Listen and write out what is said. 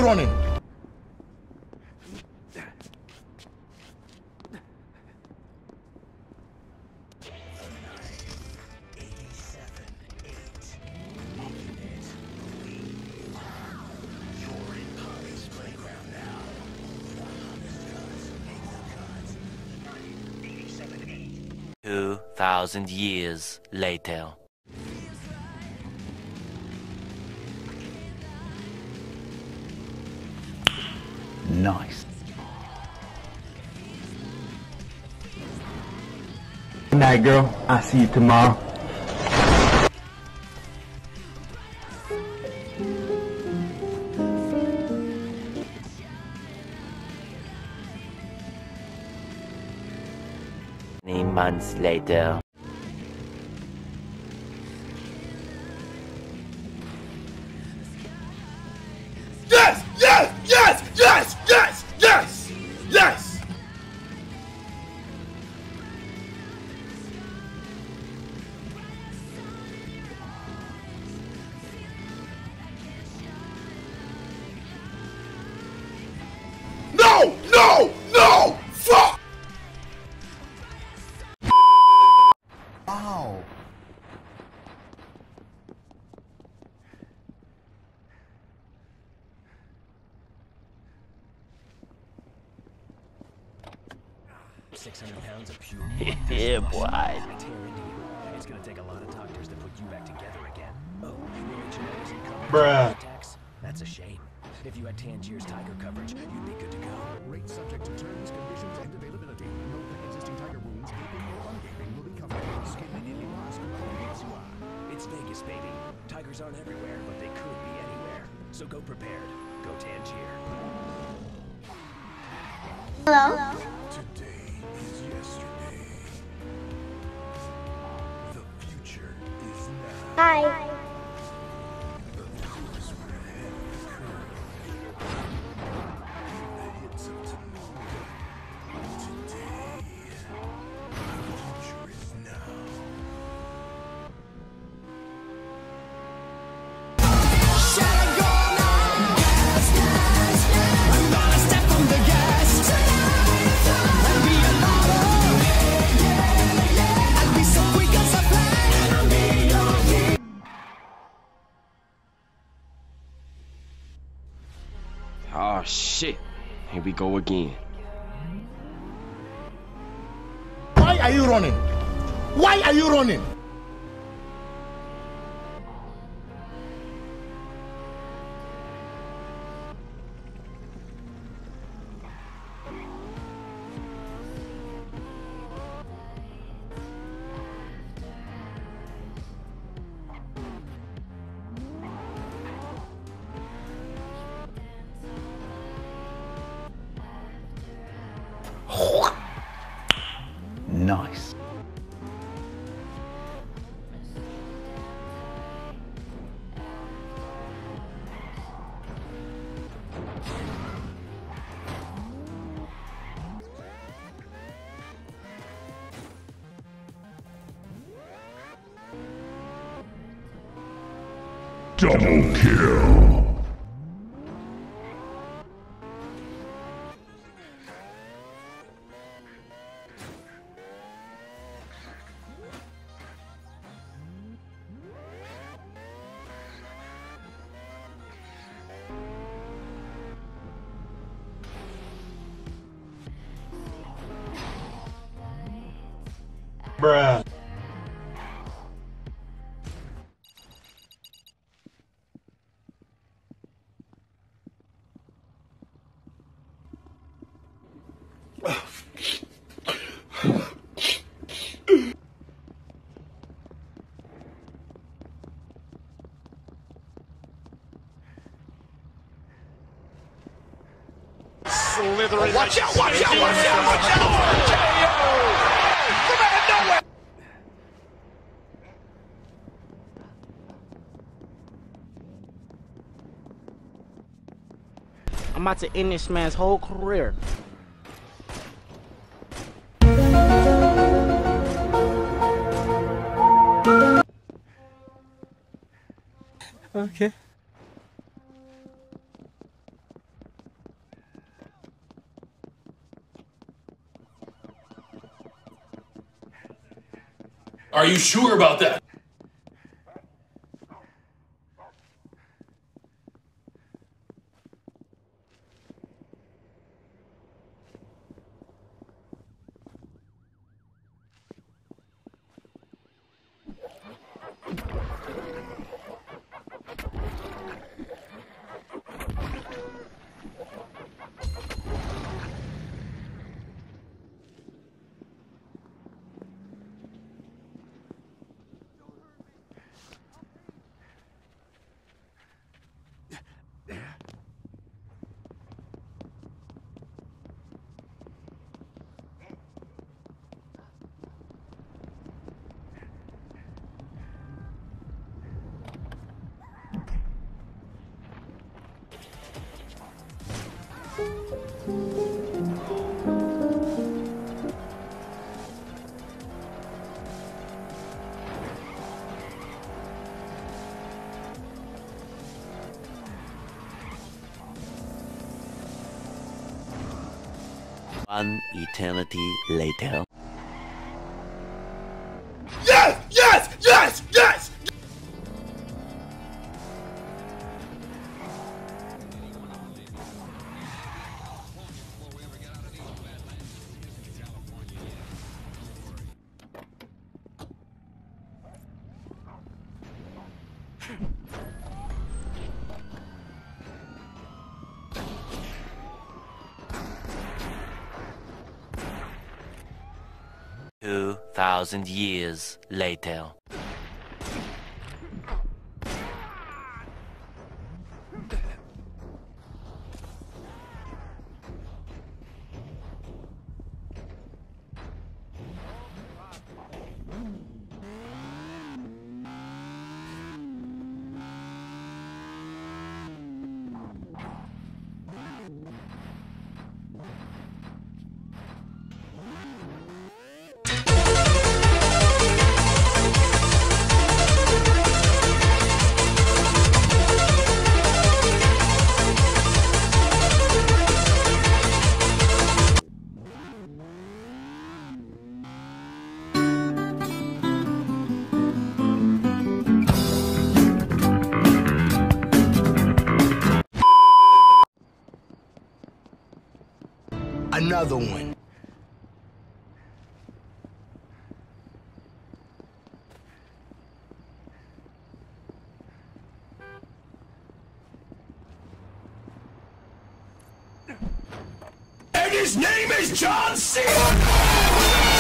running? Two 2,000 years later. Nice. Good night, girl. I'll see you tomorrow. Many months later. Yes! Yes! Yes! Yes! Yes! Yes! Yes! No! No! No! Fuck! Wow. £600 of pure Yeah, boy. It's gonna take a lot of doctors to put you back together again. Oh, Bruh. attacks? That's a shame. If you had Tangier's Tiger coverage, you'd be good to go. Rate subject to terms, conditions, and availability. Note that existing Tiger wounds, vaping or non-vaping, will be covered. Escaping any mask as you are. It's Vegas, baby. Tigers aren't everywhere, but they could be anywhere. So go prepared. Go Tangier. Hello? Today is yesterday. The future is now. Hi. The course we're ahead of the curve. The hits of tomorrow. Today. The future is now. Oh shit. Here we go again. Why are you running? Why are you running? Nice. Double kill. Bruh. Slithering. Watch out! Watch out! Watch out! Watch out! Come out of nowhere! I'm about to end this man's whole career. Okay. Are you sure about that? One eternity later. Yes! Yes! Yes! Yes! Two 2,000 years later. Another one. And his name is John Cena!